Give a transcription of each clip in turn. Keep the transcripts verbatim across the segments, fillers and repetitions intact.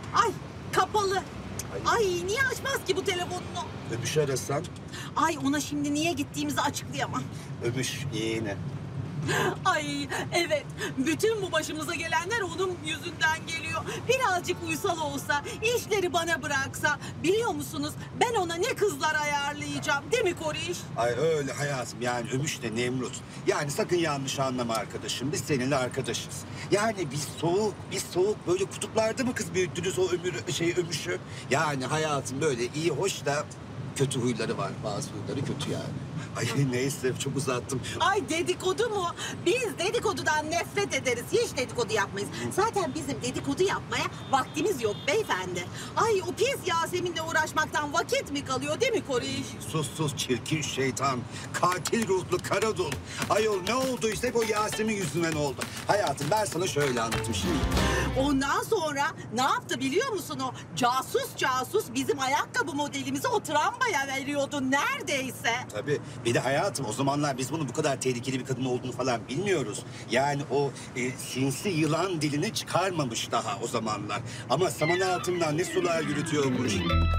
Ay kapalı. Ay. Ay niye açmaz ki bu telefonunu? Ömüş arasan? Ay ona şimdi niye gittiğimizi açıklayamam. Ömüş yeğeni. Ay evet, bütün bu başımıza gelenler onun yüzünden geliyor. Birazcık uysal olsa, işleri bana bıraksa, biliyor musunuz ben ona ne kızlar ayarlayacağım, değil mi Koriş? Ay öyle hayatım, yani Ömüş de Nemrut. Yani sakın yanlış anlama arkadaşım, biz seninle arkadaşız. Yani biz soğuk, biz soğuk böyle kutuplarda mı kız büyüttünüz o ömür, şey Ömüş'ü? Yani hayatım böyle iyi hoş da kötü huyları var, bazı huyları kötü yani. Ay neyse çok uzattım. Ay dedikodu mu? Biz dedikodudan nefret ederiz. Hiç dedikodu yapmayız. Zaten bizim dedikodu yapmaya vaktimiz yok beyefendi. Ay o pis Yasemin'le uğraşmaktan vakit mi kalıyor değil mi Koriş? Sus sus çirkin şeytan, katil ruhlu karadul. Ayol ne olduysa hep o Yasemin yüzünden oldu. Hayatım ben sana şöyle anlatayım şimdi. Ondan sonra ne yaptı biliyor musun o? Casus casus bizim ayakkabı modelimizi o trambaya veriyordu neredeyse. Tabii. Bir de hayatım o zamanlar biz bunun bu kadar tehlikeli bir kadın olduğunu falan bilmiyoruz. Yani o e, sinsi yılan dilini çıkarmamış daha o zamanlar. Ama saman altından ne sular yürütüyormuş.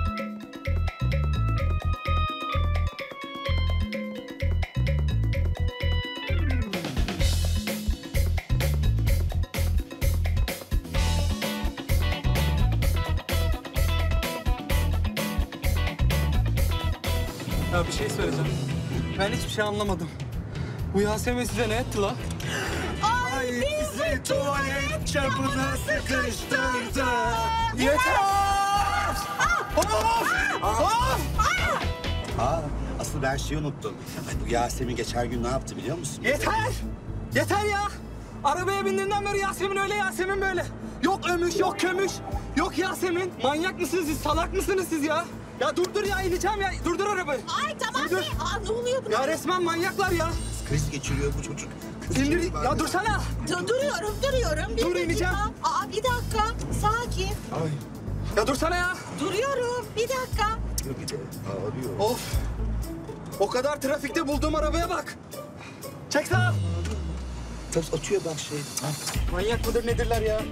Ya bir şey söyleyeceğim. Ben hiçbir şey anlamadım. Bu Yasemin size ne etti la? Ay bizi tuvalet çapına sıkıştırdı. Yeter! Of! Of! Aa, asıl ben şeyi unuttum. Ay, bu Yasemin geçen gün ne yaptı biliyor musun? Yeter! Yeter ya! Arabaya bindiğinden beri Yasemin öyle, Yasemin böyle. Yok Ömüş, yok Kömüş, yok Yasemin. Manyak mısınız siz, salak mısınız siz ya? Ya durdur ya, ineceğim ya. Durdur arabayı. Ay tamam Dur. be. Aa, ne oluyor buna? Ya resmen manyaklar ya. Kriz geçiriyor bu çocuk. Kız İndir, çocuk ya var. dursana. Dur, duruyorum duruyorum. Bir Dur, dakika. ineceğim. Aa bir dakika. Sakin. Ay. Ya dursana ya. Duruyorum. Bir dakika. Bir de ağlıyor. Of. O kadar trafikte bulduğum arabaya bak. Çek sağa. Tabii atıyor bak şey. Ha. Manyak mıdır nedirler ya?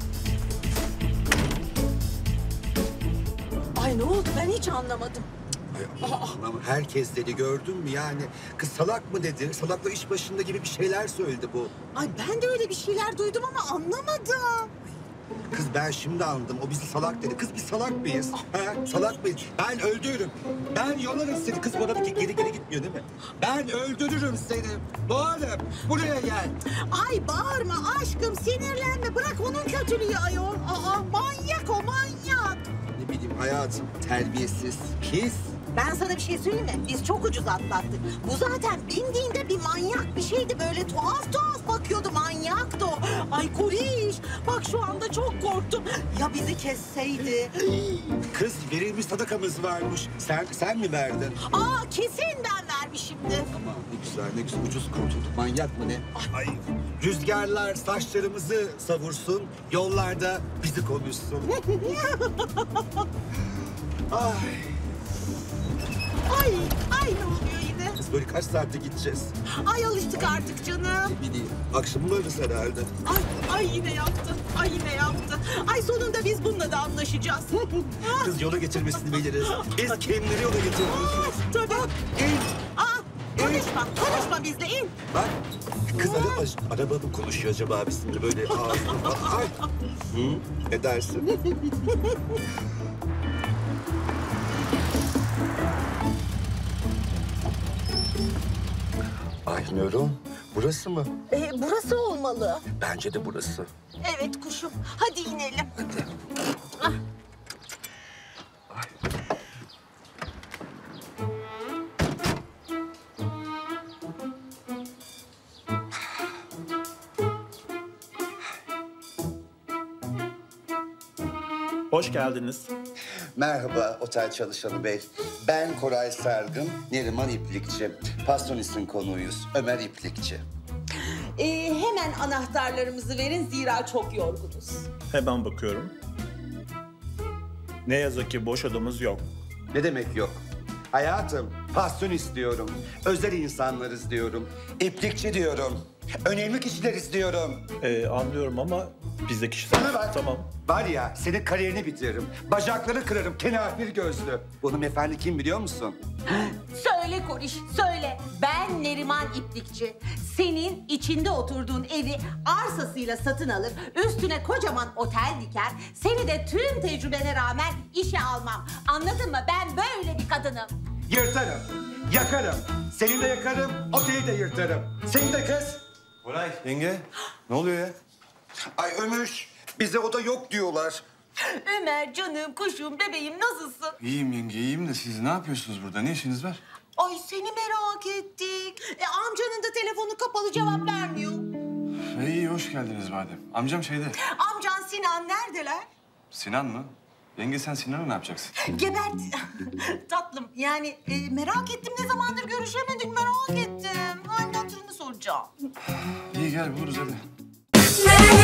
Ay ne oldu ben hiç anlamadım. Ay, Allah'ım, herkes dedi gördün mü yani? Kız salak mı dedi? Salakla iş başında gibi bir şeyler söyledi bu. Ay ben de öyle bir şeyler duydum ama anlamadım. Kız ben şimdi anladım. O bizi salak dedi. Kız biz salak mıyız? Ha? Salak mıyız? Ben öldürürüm. Ben yolarım seni. Kız bana bir geri geri gitmiyor değil mi? Ben öldürürüm seni. Bağırım. Buraya gel. Ay bağırma aşkım sinirlenme bırak onun kötülüğü ayol. Aa manyak o manyak. Ne bileyim hayatım. Terbiyesiz. Pis. Ben sana bir şey söyleyeyim mi? Biz çok ucuz atlattık. Bu zaten bindiğinde bir manyak bir şeydi. Böyle tuhaf tuhaf bakıyordu. Manyaktı o. Ay Koriş. Bak şu anda çok korktum. Ya bizi kesseydi? Kız verilmiş sadakamız varmış. Sen sen mi verdin? Aa kesin ben vermişimdir. Aman ne güzel ne güzel. Ucuz kurtulduk. Manyak mı ne? Ay. Rüzgarlar saçlarımızı savursun. Yollarda bizi konuşsun. Ay. Ay, ay ne oluyor yine? Kız böyle kaç saatte gideceğiz? Ay alıştık artık canım. Ne bileyim. Akşam varız herhalde. Ay, ay yine yaptı. Ay yine yaptı. Ay sonunda biz bununla da anlaşacağız. Kız yola getirmesini biliriz. Biz kimleri yola getiririz? Tabii. İn. Aa, konuşma, konuşma bizle in. Bak. Kız araba, araba mı konuşuyor acaba bizimle böyle ağzını? Ay. Hı? Ne dersin? Ay Nurun, burası mı? Ee, burası olmalı. Bence de burası. Evet kuşum. Hadi inelim. Hadi. Ah. Ay. Hoş geldiniz. Merhaba otel çalışanı bey. Ben Koray Sargın, Neriman İplikçi. Pastonis'in konuğuyuz. Ömer İplikçi. Ee, hemen anahtarlarımızı verin zira çok yorgunuz. Hemen bakıyorum. Ne yazık ki boş odamız yok. Ne demek yok? Hayatım, pastonist diyorum. Özel insanlarız diyorum. İplikçi diyorum. Önemli kişileriz diyorum. Ee, anlıyorum ama Bizde kişisel. Bana bak. Tamam. Var ya senin kariyerini bitiririm. Bacakları kırarım kenafir gözlü. Bu hanımefendi kim biliyor musun? Söyle Koriş, söyle. Ben Neriman İplikçi. Senin içinde oturduğun evi arsasıyla satın alır, üstüne kocaman otel diker, seni de tüm tecrübene rağmen işe almam. Anladın mı? Ben böyle bir kadınım. Yırtarım, yakarım. Seni de yakarım, oteli de yırtarım. Seni de kız. Koray, yenge. Ne oluyor ya? Ay Ömür, bize oda yok diyorlar. Ömer canım, kuşum, bebeğim nasılsın? İyiyim yenge, iyiyim de siz ne yapıyorsunuz burada? Ne işiniz var? Ay seni merak ettik. E, amcanın da telefonu kapalı, cevap vermiyor. E, iyi, hoş geldiniz madem. Amcam şeyde. Amcan Sinan neredeler? Sinan mı? Yenge sen Sinan'ı ne yapacaksın? Gebert. Tatlım yani e, merak ettim, ne zamandır görüşemedik, merak ettim. Halini hatırını soracağım. İyi gel buluruz hadi. Na